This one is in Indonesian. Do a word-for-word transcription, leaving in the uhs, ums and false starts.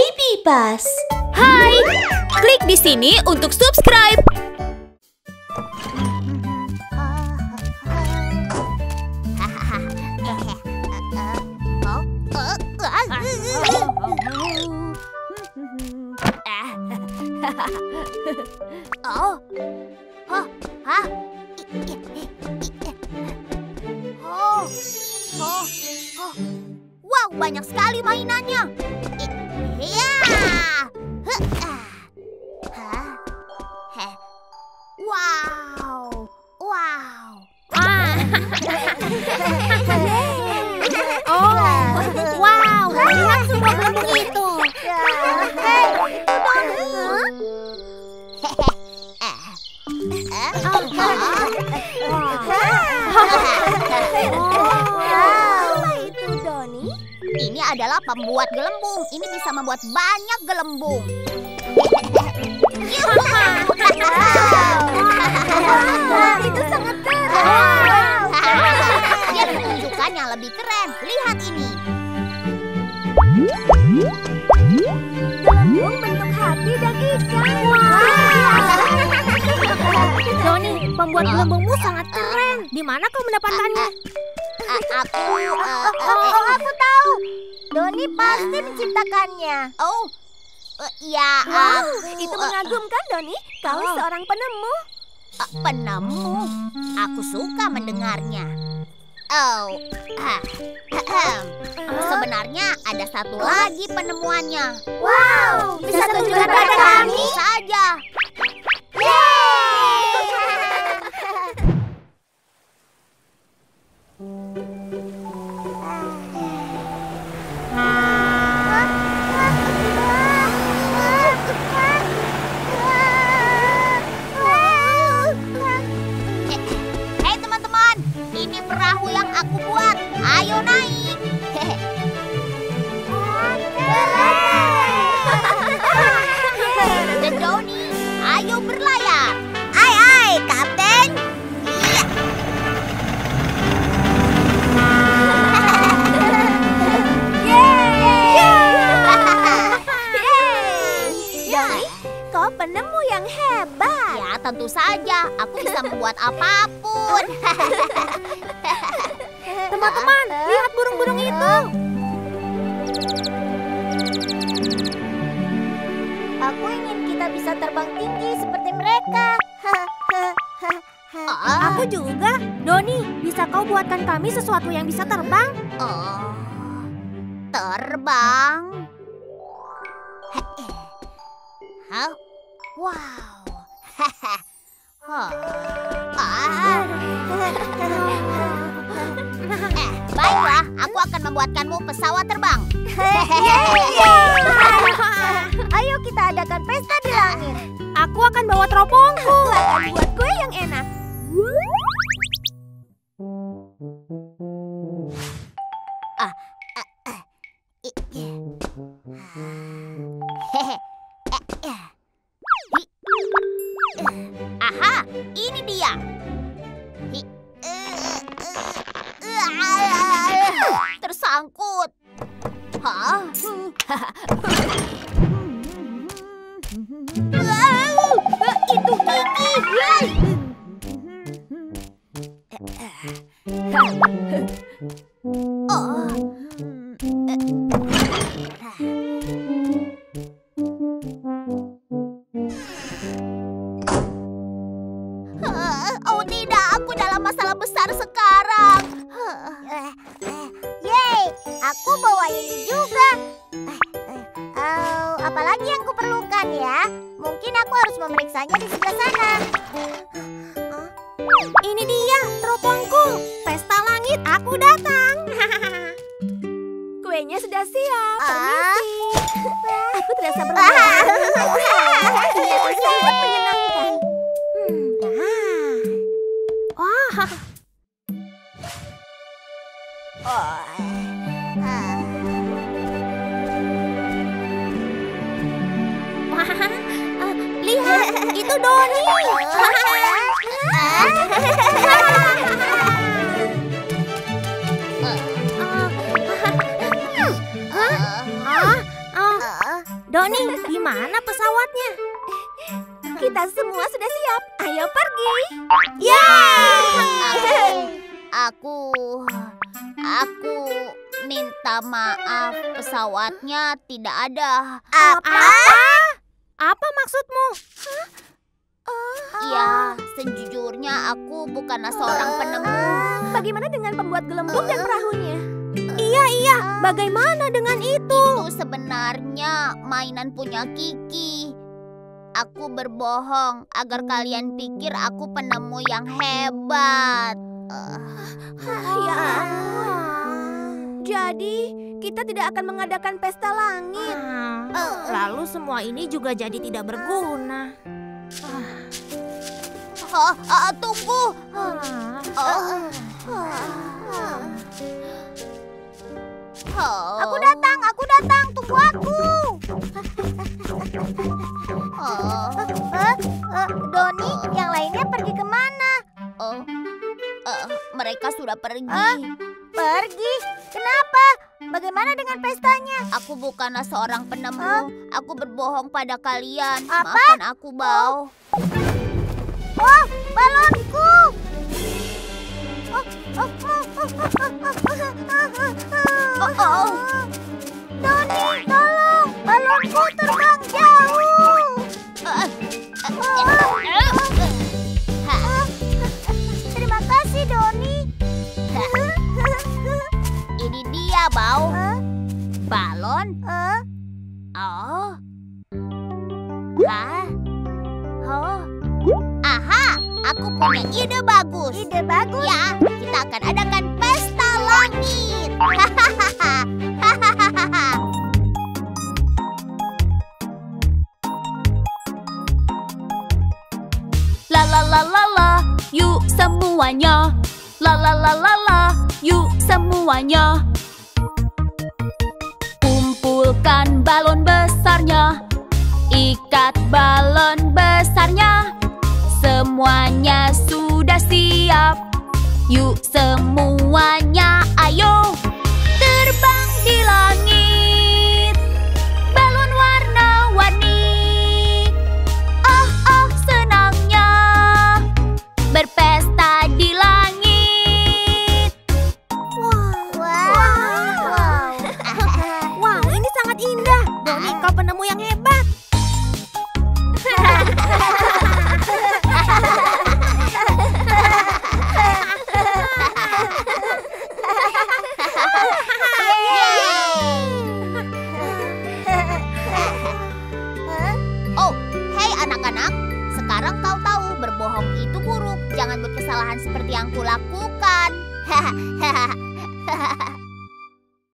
Baby Bus. Hai, klik di sini untuk subscribe. Oh, oh, ah, oh, oh, oh, wow, banyak sekali mainannya. Iya, wow, wow. Oh, wow, lihat semua gelembung itu. Apa itu, Doni? Ini adalah pembuat gelembung. Ini bisa membuat banyak gelembung. Itu sangat keren. Biar menunjukkan yang lebih keren. Lihat ini. Gelembung bentuk hati dan ikan. Doni, pembuat gelembungmu sangat keren. Di mana kau mendapatkannya? Aku, uh, oh, aku tahu. Doni pasti menciptakannya. Oh, uh, ya. Wow, aku, itu uh, mengagumkan, Doni. Kau oh. seorang penemu. uh, penemu. Aku suka mendengarnya. Oh, ah, ahem. Sebenarnya ada satu lagi penemuannya. Wow, bisa tunjukkan pada kami? Tentu saja. Hei teman-teman, ini perahu yang aku buat. Ayo naik. Dan Doni, ayo berlayar. Ai ai, Kapten. Iya. Doni, kau penemu yang hebat. Ya, tentu saja. Aku bisa membuat apapun. Teman-teman, lihat burung-burung itu. Aku ingin kita bisa terbang tinggi seperti mereka. Ah, Aku juga. Doni, bisa kau buatkan kami sesuatu yang bisa terbang? oh, terbang. Hah? Wow. Huh. Ah. Eh, baiklah, aku akan membuatkanmu pesawat terbang. Ayo kita adakan pesta di langit. Aku akan bawa teropongku. Aku akan buat kue yang enak. Ah, ah, ah. I- Hehe. Eh, eh. Hi- eh. Aha, ini dia. Hi- eh, eh, eh, tersangkut. Hah? Itu gigi. Oh. Oh tidak, aku dalam masalah besar sekarang. Yeay, aku bawa ini juga. Oh, apalagi yang kuperlukan ya? Mungkin aku harus memeriksanya di sebelah sana. Ini dia teropongku. Pesta langit, aku datang. Kuenya sudah siap. Ah. Permisi. Aku tidak sabar makan. Ternyata sangat menyenangkan. Wah, wah, eh, lihat, itu Doni. Doni, di mana pesawatnya? Kita semua sudah siap. Ayo pergi. Ya! Aku, aku minta maaf, pesawatnya tidak ada. Apa? Apa maksudmu? Ya, sejujurnya aku bukanlah seorang penemu. Bagaimana dengan pembuat gelembung dan perahunya? Iya, iya. Bagaimana dengan itu? Itu sebenarnya mainan punya Kiki. Aku berbohong agar kalian pikir aku penemu yang hebat. Ya ampun. Jadi, kita tidak akan mengadakan pesta langit. Ah, lalu semua ini juga jadi tidak berguna. Ah, ah, tunggu. Ah. Oh. Oh. Aku datang, aku datang. Tunggu aku. Oh. Eh, eh, Doni, yang lainnya pergi kemana? Oh. Eh, mereka sudah pergi. Ah? Pergi? Kenapa? Bagaimana dengan pestanya? Aku bukanlah seorang penemu. Ah? Aku berbohong pada kalian. Apa? Maafkan aku, Bao. Oh, balonku! Oh, oh, oh, oh, oh, Oh, oh. Doni, tolong! Balonku terbang jauh! Terima kasih, Doni. Ini dia, Bao. Hah? Balon. Eh? Oh. Hah? Oh. Aha, aku punya ide bagus. Ide bagus. Ya, kita akan adakan pesta langit. Hahaha. Hahaha. La la la la la, yuk semuanya. La la la la la, yuk semuanya. Kumpulkan balon besarnya, ikat balon besarnya. Semuanya sudah siap. Yuk semuanya, ayo terbang di langit. Balon warna-warni. Oh, oh, senangnya berpesta di langit. Wow. Wow. Wow, ini sangat indah. Doni, kau penemu yang hebat. Oh, hei anak-anak. Sekarang kau tahu berbohong itu buruk. Jangan buat kesalahan seperti yang kulakukan. Hahaha.